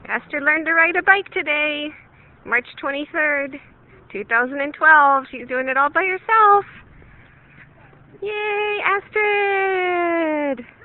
Esther learned to ride a bike today, March 23rd, 2012. She's doing it all by herself. Yay, Astrid!